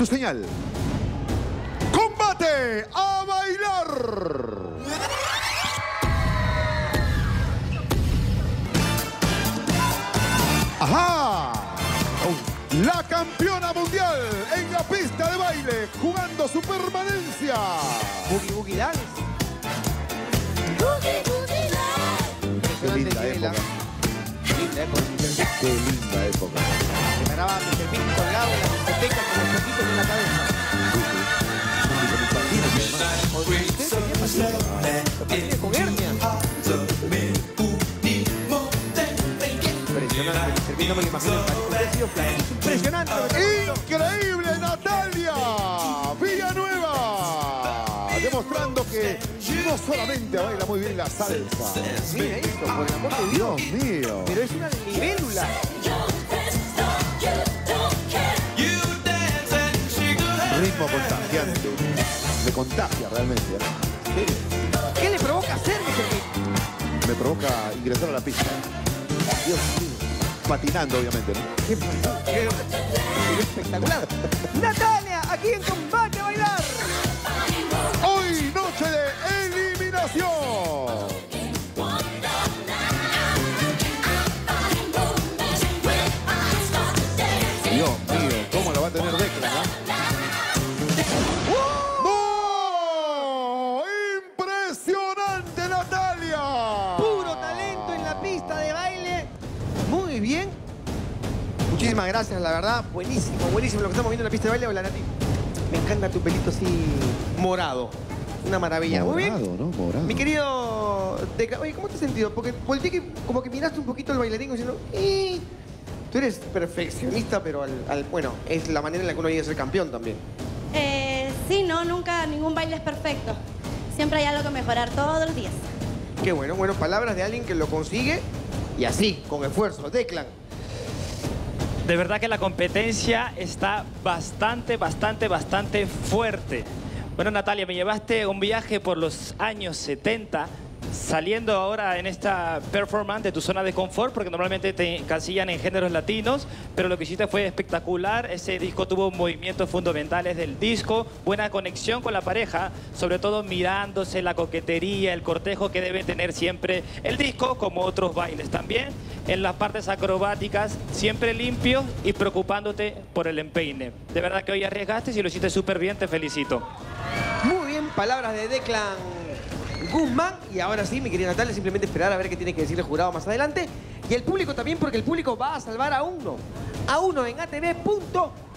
su señal. ¡Combate a bailar! ¡Ajá! La campeona mundial en la pista de baile, jugando su permanencia. Boogie Boogie Dance. Qué linda época. Linda época. Qué linda época. Se ganaba Mr. Pink colgado en la discoteca con los choquitos en la cabeza. Patines con hernia. Impresionante, Mr. Pink, no me lo imagino. Ha sido impresionante. Increíble, Natalia Villanueva, demostrando que no solamente baila muy bien la salsa. Mira esto, por el amor de Dios. Dios mío. Pero es una libélula. Ritmo contagiante. Me contagia realmente. ¿Qué le provoca hacer, Mr. Pink? Me provoca ingresar a la pista. Dios mío. Patinando, obviamente, ¿no? ¿Qué pasó? Qué espectacular. Natalia, aquí en Combate a Bailar. Hoy, noche de eliminación. Dios mío, ¿cómo la va a tener Declan, ¡no! ¡Impresionante, Natalia! Puro talento en la pista de baile. Muy bien. Muchísimas gracias, la verdad. Buenísimo, buenísimo lo que estamos viendo en la pista de baile. Hola, Nati. Me encanta tu pelito así morado. Una maravilla. Muy bien. Morado, ¿no? Morado. Mi querido Deca, oye, ¿cómo te has sentido? Porque volteé que como que miraste un poquito al bailarín diciendo, tú eres perfeccionista, pero bueno, es la manera en la que uno llega a ser campeón también. Sí, no, nunca, ningún baile es perfecto. Siempre hay algo que mejorar todos los días. Qué bueno, bueno, palabras de alguien que lo consigue y así, con esfuerzo. Declan. De verdad que la competencia está bastante fuerte. Bueno, Natalia, me llevaste un viaje por los años 70, saliendo ahora en esta performance de tu zona de confort, porque normalmente te encasillan en géneros latinos, pero lo que hiciste fue espectacular. Ese disco tuvo movimientos fundamentales del disco, buena conexión con la pareja, sobre todo mirándose, la coquetería, el cortejo que debe tener siempre el disco, como otros bailes también. En las partes acrobáticas, siempre limpios y preocupándote por el empeine. De verdad que hoy arriesgaste y lo hiciste súper bien, te felicito. Muy bien, palabras de Declan Guzmán. Y ahora sí, mi querida Natalia, simplemente esperar a ver qué tiene que decir el jurado más adelante. Y el público también, porque el público va a salvar a uno en atv.com.